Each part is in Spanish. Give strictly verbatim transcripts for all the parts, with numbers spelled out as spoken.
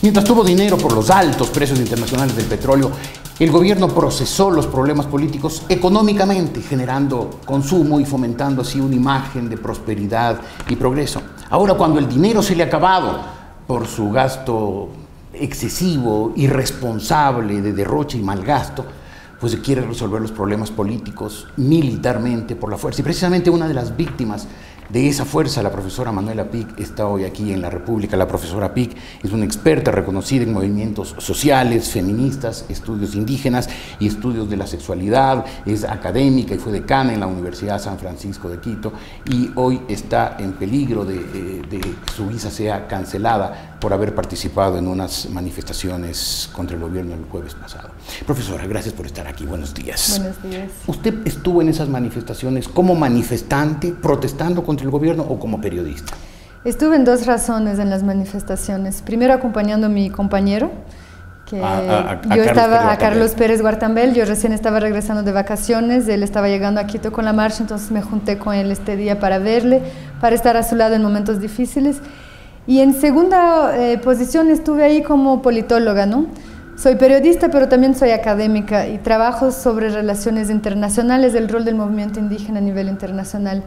Mientras tuvo dinero por los altos precios internacionales del petróleo, el gobierno procesó los problemas políticos económicamente, generando consumo y fomentando así una imagen de prosperidad y progreso. Ahora, cuando el dinero se le ha acabado por su gasto excesivo, irresponsable, de derroche y mal gasto, pues se quiere resolver los problemas políticos militarmente por la fuerza. Y precisamente una de las víctimas de esa fuerza, la profesora Manuela Pic, está hoy aquí en la República. La profesora Pic es una experta reconocida en movimientos sociales, feministas, estudios indígenas y estudios de la sexualidad. Es académica y fue decana en la Universidad San Francisco de Quito y hoy está en peligro de, de, de que su visa sea cancelada por haber participado en unas manifestaciones contra el gobierno el jueves pasado. Profesora, gracias por estar aquí. Buenos días. Buenos días. ¿Usted estuvo en esas manifestaciones como manifestante, protestando contra el gobierno o como periodista? Estuve en dos razones en las manifestaciones. Primero, acompañando a mi compañero, que a, a, a yo Carlos estaba Pérez a Carlos Pérez Guartambel. Yo recién estaba regresando de vacaciones, él estaba llegando a Quito con la marcha, entonces me junté con él este día para verle, para estar a su lado en momentos difíciles. Y en segunda eh, posición estuve ahí como politóloga, ¿no? Soy periodista, pero también soy académica y trabajo sobre relaciones internacionales, el rol del movimiento indígena a nivel internacional.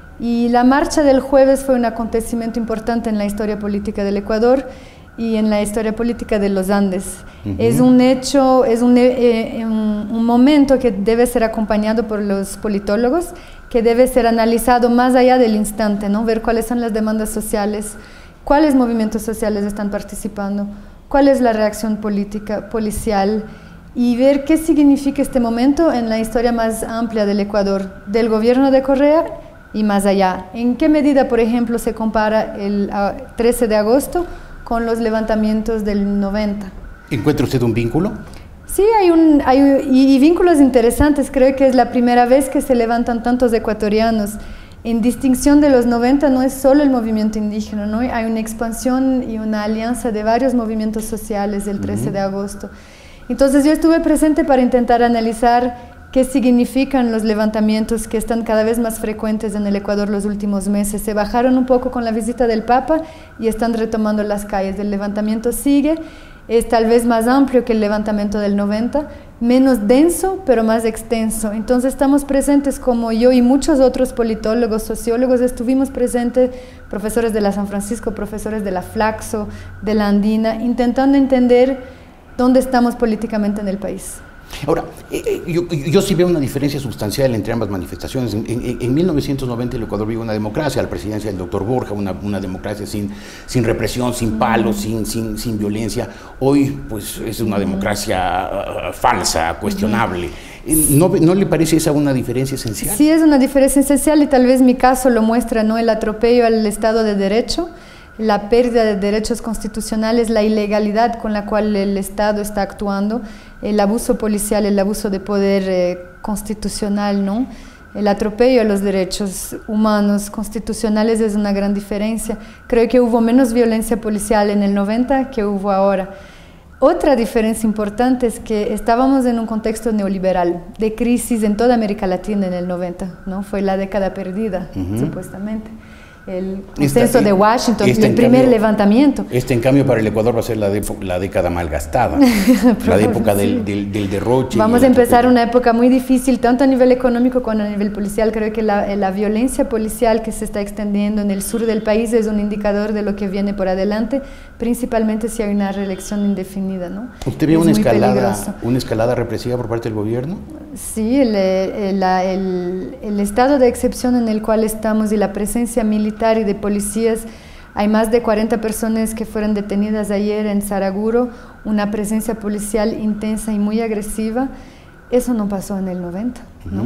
Y la marcha del jueves fue un acontecimiento importante en la historia política del Ecuador y en la historia política de los Andes. Uh-huh. Es un hecho, es un, eh, un, un momento que debe ser acompañado por los politólogos, que debe ser analizado más allá del instante, ¿no? Ver cuáles son las demandas sociales, cuáles movimientos sociales están participando, cuál es la reacción política, policial, y ver qué significa este momento en la historia más amplia del Ecuador, del gobierno de Correa y más allá. ¿En qué medida, por ejemplo, se compara el trece de agosto con los levantamientos del noventa? ¿Encuentra usted un vínculo? Sí, hay, un, hay y, y vínculos interesantes. Creo que es la primera vez que se levantan tantos ecuatorianos. En distinción de los noventa, no es solo el movimiento indígena, ¿no? Hay una expansión y una alianza de varios movimientos sociales del trece de agosto. Entonces yo estuve presente para intentar analizar qué significan los levantamientos que están cada vez más frecuentes en el Ecuador los últimos meses. Se bajaron un poco con la visita del Papa y están retomando las calles. El levantamiento sigue, es tal vez más amplio que el levantamiento del noventa, menos denso, pero más extenso. Entonces estamos presentes, como yo y muchos otros politólogos, sociólogos, estuvimos presentes, profesores de la San Francisco, profesores de la Flaxo, de la Andina, intentando entender dónde estamos políticamente en el país. Ahora, eh, yo, yo sí veo una diferencia sustancial entre ambas manifestaciones. En, en, en mil novecientos noventa el Ecuador vive una democracia, la presidencia del doctor Borja, una, una democracia sin, sin represión, sin palos, mm. sin, sin, sin violencia. Hoy, pues, es una democracia uh, falsa, cuestionable. Mm. ¿No, ¿No le parece esa una diferencia esencial? Sí, es una diferencia esencial y tal vez mi caso lo muestra, ¿no? El atropello al Estado de Derecho, la pérdida de derechos constitucionales, la ilegalidad con la cual el Estado está actuando, el abuso policial, el abuso de poder eh, constitucional, ¿no? El atropello a los derechos humanos constitucionales es una gran diferencia. Creo que hubo menos violencia policial en el noventa que hubo ahora. Otra diferencia importante es que estábamos en un contexto neoliberal, de crisis en toda América Latina en el noventa, ¿no? Fue la década perdida, uh-huh. supuestamente. El consenso de Washington, el primer cambio, levantamiento. Este, en cambio, para el Ecuador va a ser la, de, la década malgastada, la época del, sí. del, del derroche. Vamos a empezar una época muy difícil, tanto a nivel económico como a nivel policial. Creo que la, la violencia policial que se está extendiendo en el sur del país es un indicador de lo que viene por adelante, principalmente si hay una reelección indefinida, ¿no? ¿Usted vio una escalada, una escalada represiva por parte del gobierno? Sí, el, el, el, el estado de excepción en el cual estamos y la presencia militar y de policías, hay más de cuarenta personas que fueron detenidas ayer en Saraguro, una presencia policial intensa y muy agresiva. Eso no pasó en el noventa, ¿no? Uh-huh.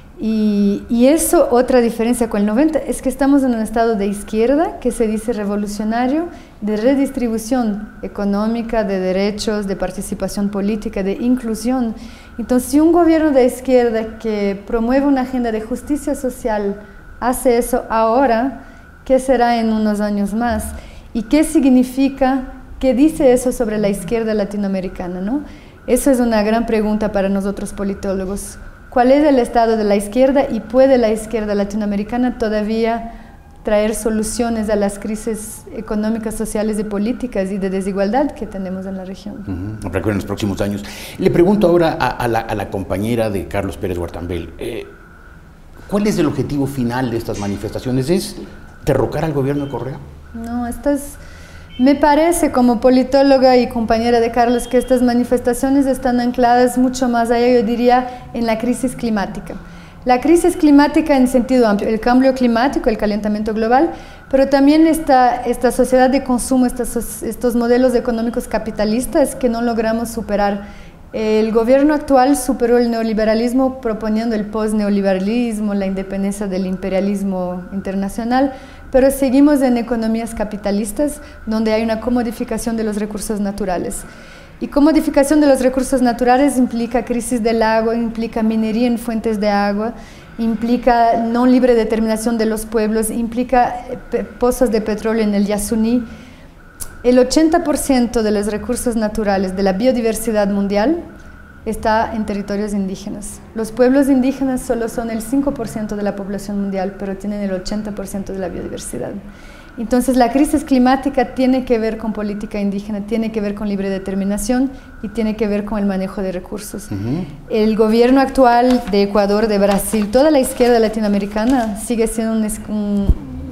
y, y eso, otra diferencia con el noventa, es que estamos en un estado de izquierda que se dice revolucionario, de redistribución económica, de derechos, de participación política, de inclusión. Entonces, si un gobierno de izquierda que promueve una agenda de justicia social hace eso ahora, ¿qué será en unos años más? ¿Y qué significa, qué dice eso sobre la izquierda latinoamericana, ¿no? Eso es una gran pregunta para nosotros politólogos. ¿Cuál es el estado de la izquierda y puede la izquierda latinoamericana todavía traer soluciones a las crisis económicas, sociales y políticas y de desigualdad que tenemos en la región. Uh-huh. Recuerden en los próximos años. Le pregunto ahora a, a, la, a la compañera de Carlos Pérez Huartambel, eh, ¿cuál es el objetivo final de estas manifestaciones? ¿Es derrocar al gobierno de Correa? No, estas, me parece como politóloga y compañera de Carlos que estas manifestaciones están ancladas mucho más allá, yo diría, en la crisis climática. La crisis climática en sentido amplio, el cambio climático, el calentamiento global, pero también esta, esta sociedad de consumo, estas, estos modelos económicos capitalistas que no logramos superar. El gobierno actual superó el neoliberalismo proponiendo el post-neoliberalismo, la independencia del imperialismo internacional, pero seguimos en economías capitalistas donde hay una comodificación de los recursos naturales. Y comodificación de los recursos naturales implica crisis del agua, implica minería en fuentes de agua, implica no libre determinación de los pueblos, implica pozos de petróleo en el Yasuní. El ochenta por ciento de los recursos naturales de la biodiversidad mundial está en territorios indígenas. Los pueblos indígenas solo son el cinco por ciento de la población mundial, pero tienen el ochenta por ciento de la biodiversidad. Entonces la crisis climática tiene que ver con política indígena, tiene que ver con libre determinación y tiene que ver con el manejo de recursos. Uh-huh. El gobierno actual de Ecuador, de Brasil, toda la izquierda latinoamericana sigue siendo un, un,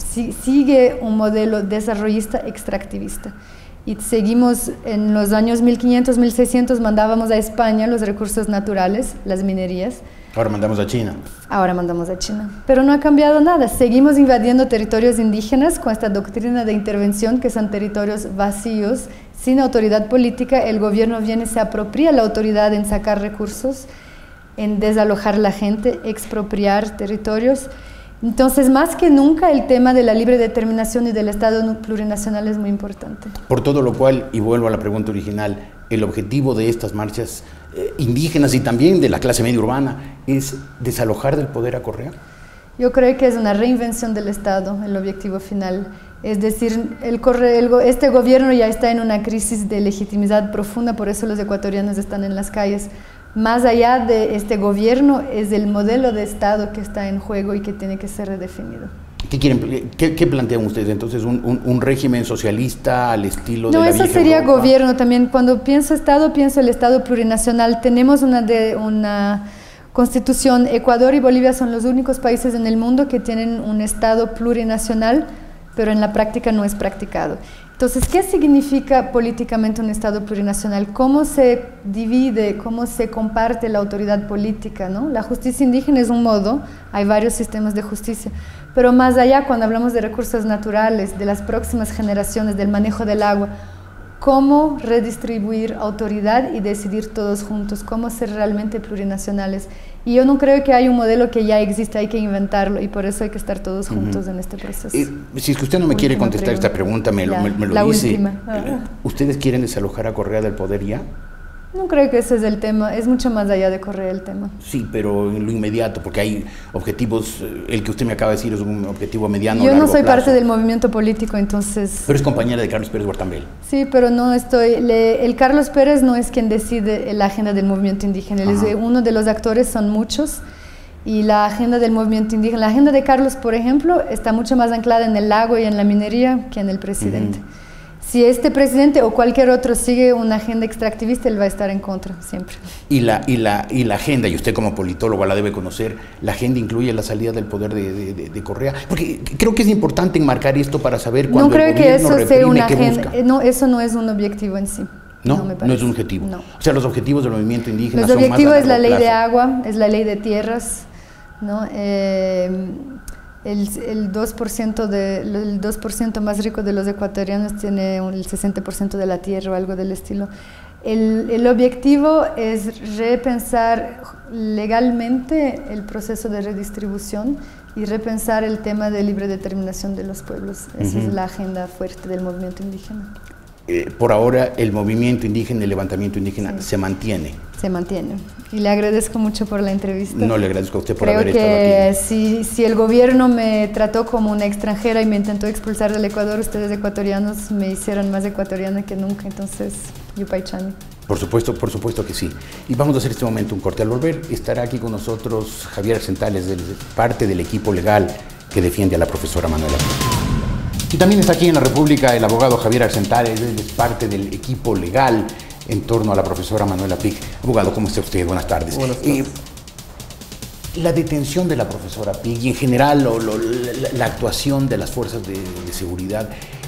sigue un modelo desarrollista extractivista. Y seguimos en los años mil quinientos, mil seiscientos mandábamos a España los recursos naturales, las minerías. Ahora mandamos a China. Ahora mandamos a China. Pero no ha cambiado nada. Seguimos invadiendo territorios indígenas con esta doctrina de intervención que son territorios vacíos, sin autoridad política. El gobierno viene, se apropia la autoridad en sacar recursos, en desalojar la gente, expropiar territorios. Entonces, más que nunca, el tema de la libre determinación y del Estado plurinacional es muy importante. Por todo lo cual, y vuelvo a la pregunta original, el objetivo de estas marchas eh, indígenas y también de la clase media urbana es desalojar del poder a Correa. Yo creo que es una reinvención del Estado el objetivo final. Es decir, el corre, el, este gobierno ya está en una crisis de legitimidad profunda, por eso los ecuatorianos están en las calles. Más allá de este gobierno es el modelo de Estado que está en juego y que tiene que ser redefinido. ¿Qué, quieren, qué, qué plantean ustedes entonces? ¿Un, un, un régimen socialista al estilo no, de la eso vieja sería Europa? Gobierno también. Cuando pienso Estado, pienso el Estado plurinacional. Tenemos una, de, una constitución. Ecuador y Bolivia son los únicos países en el mundo que tienen un Estado plurinacional, pero en la práctica no es practicado. Entonces, ¿qué significa políticamente un Estado plurinacional? ¿Cómo se divide, cómo se comparte la autoridad política, ¿no? La justicia indígena es un modo, hay varios sistemas de justicia, pero más allá, cuando hablamos de recursos naturales, de las próximas generaciones, del manejo del agua, ¿cómo redistribuir autoridad y decidir todos juntos? ¿Cómo ser realmente plurinacionales? Y yo no creo que haya un modelo que ya existe, hay que inventarlo y por eso hay que estar todos juntos uh-huh. en este proceso. Eh, si es que usted no me última quiere contestar pregunta. esta pregunta, me lo, la, me, me lo la dice. Última. Uh-huh. ¿Ustedes quieren desalojar a Correa del poder ya? No creo que ese es el tema, es mucho más allá de Correa el tema. Sí, pero en lo inmediato, porque hay objetivos, el que usted me acaba de decir es un objetivo mediano. Yo no soy plazo. parte del movimiento político, entonces... Pero es compañera de Carlos Pérez Huartambel. Sí, pero no estoy... Le, el Carlos Pérez no es quien decide la agenda del movimiento indígena, él es uno de los actores, son muchos, y la agenda del movimiento indígena, la agenda de Carlos, por ejemplo, está mucho más anclada en el agua y en la minería que en el presidente. Uh-huh. Si este presidente o cualquier otro sigue una agenda extractivista, él va a estar en contra, siempre. Y la, y la, y la agenda, y usted como politólogo la debe conocer, la agenda incluye la salida del poder de, de, de Correa. Porque creo que es importante enmarcar esto para saber cuándo no creo el que gobierno eso reprime, sea una qué agenda. busca. No, eso no es un objetivo en sí. ¿No? No, me no es un objetivo. No. O sea, los objetivos del movimiento indígena los son más a objetivos es la ley plazo. de agua, es la ley de tierras, ¿no? Eh, El, el, dos por ciento de, el dos por ciento más rico de los ecuatorianos tiene el sesenta por ciento de la tierra o algo del estilo. El, el objetivo es repensar legalmente el proceso de redistribución y repensar el tema de libre determinación de los pueblos. Esa uh-huh. es la agenda fuerte del movimiento indígena. Eh, por ahora, el movimiento indígena, el levantamiento indígena, sí. se mantiene. Se mantiene. Y le agradezco mucho por la entrevista. No, le agradezco a usted por Creo haber estado aquí. Creo que si, si el gobierno me trató como una extranjera y me intentó expulsar del Ecuador, ustedes ecuatorianos me hicieron más ecuatoriana que nunca. Entonces, yupaychani. Por supuesto, por supuesto que sí. Y vamos a hacer este momento un corte. Al volver, estará aquí con nosotros Javier Centales, parte del equipo legal que defiende a la profesora Manuela. Y también está aquí en la República el abogado Javier Arcentares, él es parte del equipo legal en torno a la profesora Manuela Pic. Abogado, ¿cómo está usted? Buenas tardes. Buenas tardes. Eh, la detención de la profesora Pic y en general lo, lo, la, la actuación de las fuerzas de, de seguridad,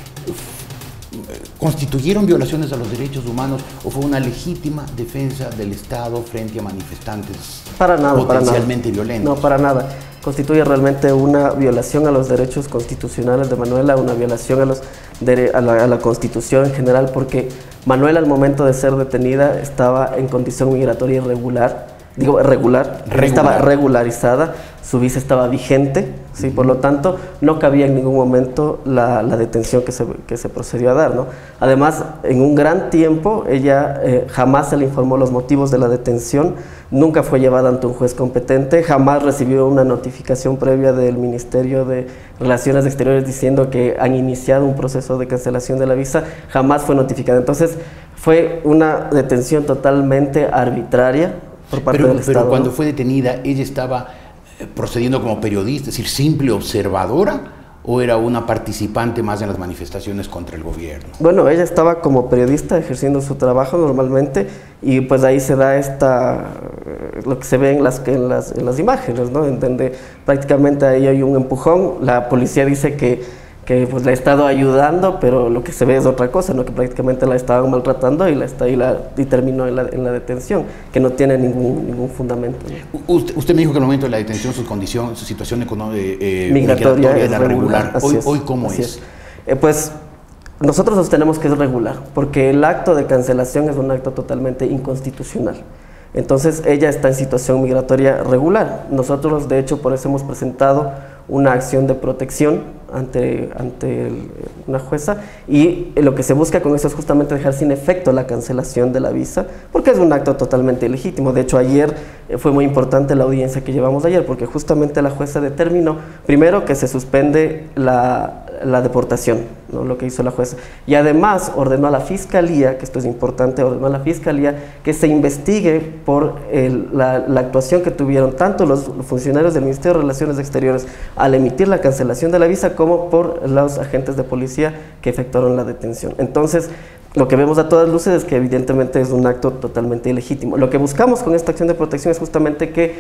¿constituyeron violaciones a los derechos humanos o fue una legítima defensa del Estado frente a manifestantes para nada, potencialmente para nada. violentos? No, para nada. Constituye realmente una violación a los derechos constitucionales de Manuela, una violación a, los a, la, a la Constitución en general, porque Manuela al momento de ser detenida estaba en condición migratoria irregular, digo regular, regular. estaba regularizada, su visa estaba vigente, ¿sí? Por lo tanto no cabía en ningún momento la, la detención que se, que se procedió a dar, ¿no? Además, en un gran tiempo ella eh, jamás se le informó los motivos de la detención, nunca fue llevada ante un juez competente, jamás recibió una notificación previa del Ministerio de Relaciones Exteriores diciendo que han iniciado un proceso de cancelación de la visa, jamás fue notificada. Entonces fue una detención totalmente arbitraria por parte pero, del Estado. Pero cuando fue detenida, ella estaba procediendo como periodista, es decir, simple observadora, o era una participante más en las manifestaciones contra el gobierno. Bueno, ella estaba como periodista ejerciendo su trabajo normalmente y pues ahí se da esta, lo que se ve en las, en las, en las imágenes, ¿no? En donde prácticamente ahí hay un empujón, la policía dice que que pues la ha estado ayudando, pero lo que se ve es otra cosa, ¿no? Que prácticamente la estaban maltratando y, la está, y, la, y terminó en la, en la detención, que no tiene ningún, ningún fundamento, ¿no? Usted, usted me dijo que en el momento de la detención su condición, su situación económica, eh, migratoria, migratoria era regular. regular. Hoy, es, hoy, ¿cómo es? es? Eh, pues nosotros sostenemos que es regular, porque el acto de cancelación es un acto totalmente inconstitucional. Entonces ella está en situación migratoria regular. Nosotros, de hecho, por eso hemos presentado una acción de protección ante, ante el, una jueza, y lo que se busca con eso es justamente dejar sin efecto la cancelación de la visa, porque es un acto totalmente ilegítimo. De hecho, ayer fue muy importante la audiencia que llevamos ayer, porque justamente la jueza determinó, primero, que se suspende la, la deportación, ¿no? Lo que hizo la jueza, y además ordenó a la Fiscalía, que esto es importante, ordenó a la Fiscalía que se investigue por el, la, la actuación que tuvieron tanto los funcionarios del Ministerio de Relaciones Exteriores al emitir la cancelación de la visa, como por los agentes de policía que efectuaron la detención. Entonces, lo que vemos a todas luces es que evidentemente es un acto totalmente ilegítimo. Lo que buscamos con esta acción de protección es justamente que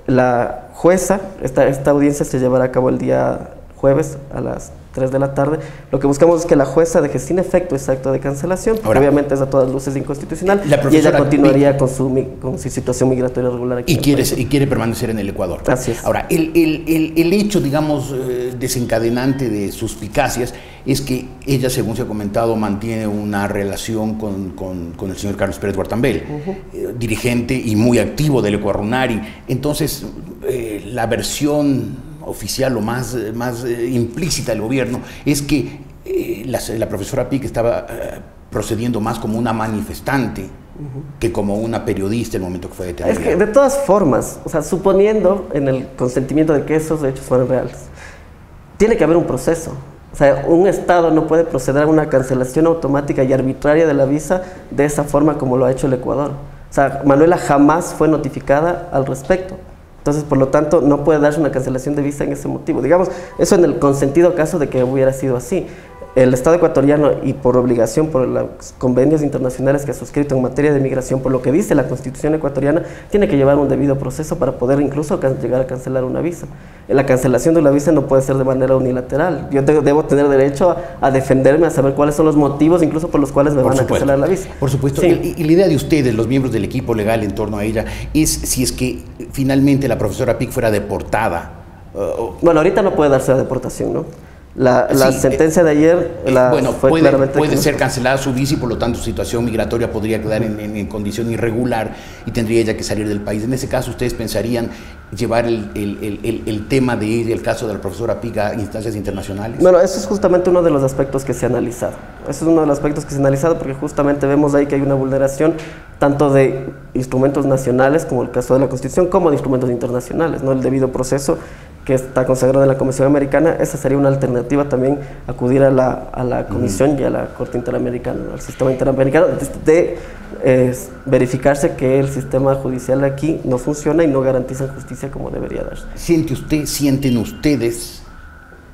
la jueza, esta, esta audiencia se llevará a cabo el día jueves a las tres de la tarde, lo que buscamos es que la jueza deje sin efecto ese acto de cancelación. Ahora, obviamente es a todas luces inconstitucional, y ella continuaría con su, con su situación migratoria regular aquí y quiere, y quiere permanecer en el Ecuador. Así es. Ahora, el, el, el, el hecho, digamos, eh, desencadenante de suspicacias es que ella, según se ha comentado, mantiene una relación con, con, con el señor Carlos Pérez Guartambel, uh-huh. eh, dirigente y muy activo del Ecuarunari. Entonces, eh, la versión oficial o más, más eh, implícita del gobierno es que eh, la, la profesora Pic estaba eh, procediendo más como una manifestante uh-huh. que como una periodista en el momento que fue detenida. Es que de todas formas, o sea, suponiendo en el consentimiento de que esos hechos fueran reales, tiene que haber un proceso. O sea, un Estado no puede proceder a una cancelación automática y arbitraria de la visa de esa forma como lo ha hecho el Ecuador. O sea, Manuela jamás fue notificada al respecto. Entonces, por lo tanto, no puede darse una cancelación de visa en ese motivo. Digamos, eso en el consentido caso de que hubiera sido así. El Estado ecuatoriano, y por obligación, por los convenios internacionales que ha suscrito en materia de migración, por lo que dice la Constitución ecuatoriana, tiene que llevar un debido proceso para poder incluso llegar a cancelar una visa. La cancelación de la visa no puede ser de manera unilateral. Yo te, debo tener derecho a, a defenderme, a saber cuáles son los motivos incluso por los cuales me por van supuesto, a cancelar la visa. Por supuesto. Sí. Y, y la idea de ustedes, los miembros del equipo legal en torno a ella, es si es que finalmente la profesora Pic fuera deportada. Uh, bueno, ahorita no puede darse la deportación, ¿no? La, la sí, sentencia de ayer la bueno, fue puede, claramente puede ser cancelada su visa y por lo tanto su situación migratoria podría quedar en, en, en condición irregular y tendría ella que salir del país. En ese caso, ¿ustedes pensarían llevar el, el, el, el tema de ella, el caso de la profesora Pic, a instancias internacionales? Bueno, eso es justamente uno de los aspectos que se ha analizado. Eso es uno de los aspectos que se ha analizado porque justamente vemos ahí que hay una vulneración tanto de instrumentos nacionales, como el caso de la Constitución, como de instrumentos internacionales, ¿no? El debido proceso que está consagrado en la Comisión Americana, esa sería una alternativa también, acudir a la, a la Comisión uh-huh. y a la Corte Interamericana, al sistema interamericano, de, de eh, verificarse que el sistema judicial aquí no funciona y no garantiza justicia como debería darse. ¿Siente usted, sienten ustedes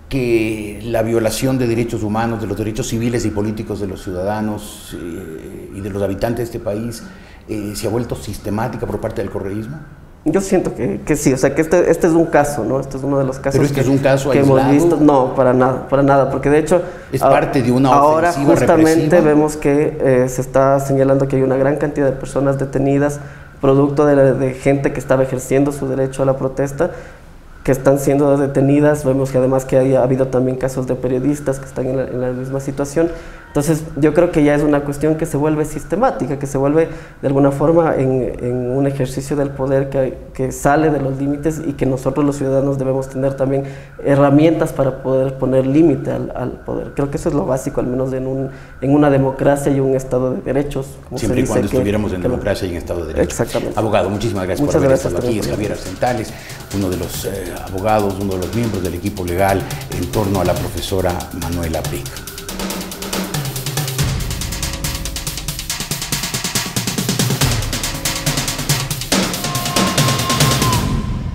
que la violación de derechos humanos, de los derechos civiles y políticos de los ciudadanos eh, y de los habitantes de este país eh, se ha vuelto sistemática por parte del correísmo? Yo siento que, que sí, o sea que este, este es un caso, ¿no? Este es uno de los casos ¿Pero este que, es un caso que aislado? hemos visto. No, para nada, para nada, porque de hecho... Es parte de una ahora ofensiva justamente represiva. Vemos que eh, se está señalando que hay una gran cantidad de personas detenidas producto de, de gente que estaba ejerciendo su derecho a la protesta, que están siendo detenidas. Vemos que además que hay, ha habido también casos de periodistas que están en la, en la misma situación. Entonces yo creo que ya es una cuestión que se vuelve sistemática, que se vuelve de alguna forma en, en un ejercicio del poder que, que sale de los límites, y que nosotros los ciudadanos debemos tener también herramientas para poder poner límite al, al poder. Creo que eso es lo básico, al menos en, un, en una democracia y un Estado de derechos. Como Siempre se y cuando dice que, estuviéramos en que democracia y en Estado de Derecho. Exactamente. Abogado, muchísimas gracias Muchas por haber gracias estado aquí. Es por Javier Arcentales, uno de los eh, abogados, uno de los miembros del equipo legal en torno a la profesora Manuela Pic.